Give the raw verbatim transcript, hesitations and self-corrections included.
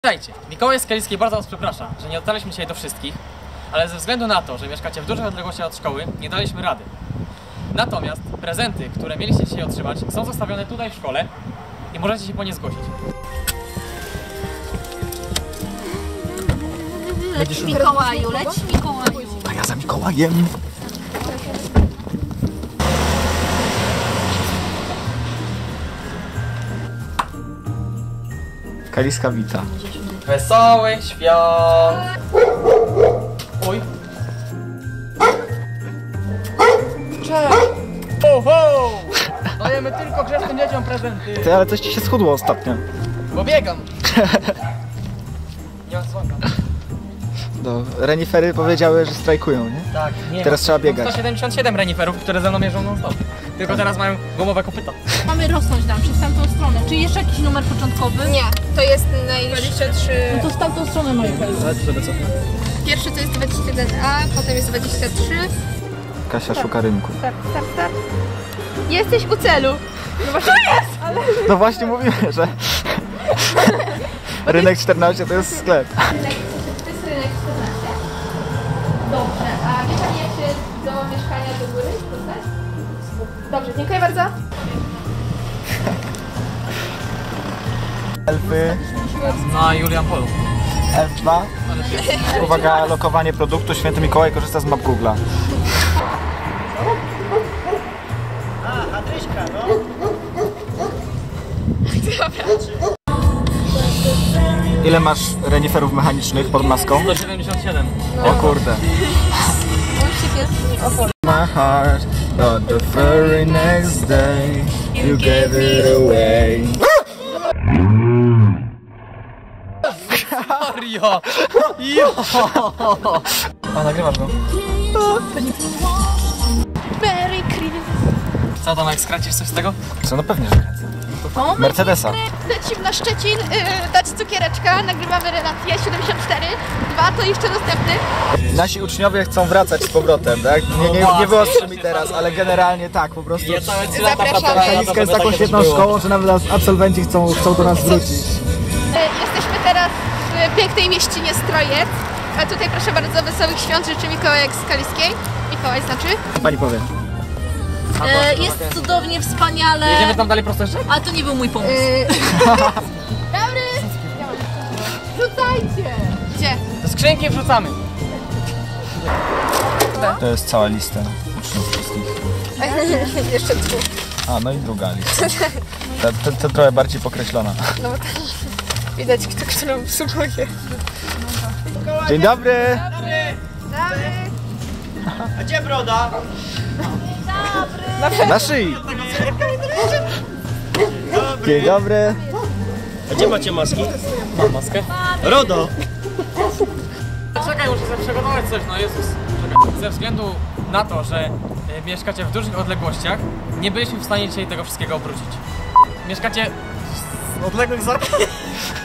Słuchajcie, Mikołaj Skaliski bardzo was przeprasza, że nie dotarliśmy dzisiaj do wszystkich, ale ze względu na to, że mieszkacie w dużych odległościach od szkoły, nie daliśmy rady. Natomiast prezenty, które mieliście dzisiaj otrzymać, są zostawione tutaj w szkole i możecie się po nie zgłosić. Leć Mikołaju, leć Mikołaju. A ja za Mikołajem. Kaliska wita. Wesołych świąt! Oj! Cześć! Ho, ho! Dajemy tylko grzecznym dzieciom prezenty. Ty, ale coś ci się schudło ostatnio. Bo biegam! Nie ma słonka. No, renifery powiedziały, że strajkują, nie? Tak, nie Teraz ma. trzeba biegać. sto siedemdziesiąt siedem reniferów, które ze mną mierzą non stop. Tylko teraz mają gumowe kopyta. Mamy rosnąć tam, przez tamtą stronę. Czy jeszcze jakiś numer początkowy? Nie, to jest najniższy. dwadzieścia trzy. No to z tamtą stronę moje Zobaczcie sobie co. Pierwszy to jest dwadzieścia jeden A, potem jest dwadzieścia trzy. Kasia szuka rynku. Start, start, start. Jesteś u celu. No właśnie jest! Ale... No właśnie mówimy, że rynek czternaście to jest sklep. To jest rynek czternaście. Dobrze, a wie Pani jak się do mieszkania do góry dostać? Dobrze, dziękuję bardzo. Elfy, Na Julian Polu. Elf dwa. Uwaga, lokowanie produktu. Święty Mikołaj korzysta z map Google'a. Ile masz reniferów mechanicznych pod maską? sto siedemdziesiąt siedem. O kurde. My heart on the very next day you gave it away. Mario! Jo! A, nagrywasz go? Merry Christmas. Co tam, jak skracisz coś z tego? Co, no pewnie, że kręcę. Mercedesa. Lecimy na Szczecin, yy, dać cukiereczka, nagrywamy relację siedemdziesiąt cztery. Dwa to jeszcze następny. Nasi uczniowie chcą wracać z powrotem, tak? Nie, nie, nie wyostrzyj mi teraz, ale generalnie tak, po prostu. Zapraszamy. Kaliska jest taką świetną szkołą, że nawet absolwenci chcą, chcą do nas wrócić. Jesteśmy teraz w pięknej mieścinie Strojec. A tutaj proszę bardzo, wesołych świąt życzy Mikołaj Skaliskiej. Mikołaj znaczy? Pani powie. E, jest cudownie, wspaniale. Jedziemy tam dalej prosto jeszcze? A to nie był mój pomysł. Yy... Dobry! Rzucajcie! Gdzie? Do skrzynki wrzucamy. To jest cała lista uczniów wszystkich. Jeszcze tu. A, no i druga lista. To, to, to trochę bardziej pokreślona. No bo tam widać kto, którą obsługuje. Dzień dobry! Dobry! A gdzie broda? Na szyi! Dzień dobry! A gdzie macie maski? Mam maskę. RODO! Czekaj, muszę sobie przygotować coś, no Jezus. Czekaj. Ze względu na to, że e, mieszkacie w dużych odległościach, nie byliśmy w stanie dzisiaj tego wszystkiego obrócić. Mieszkacie z odległych zarobków.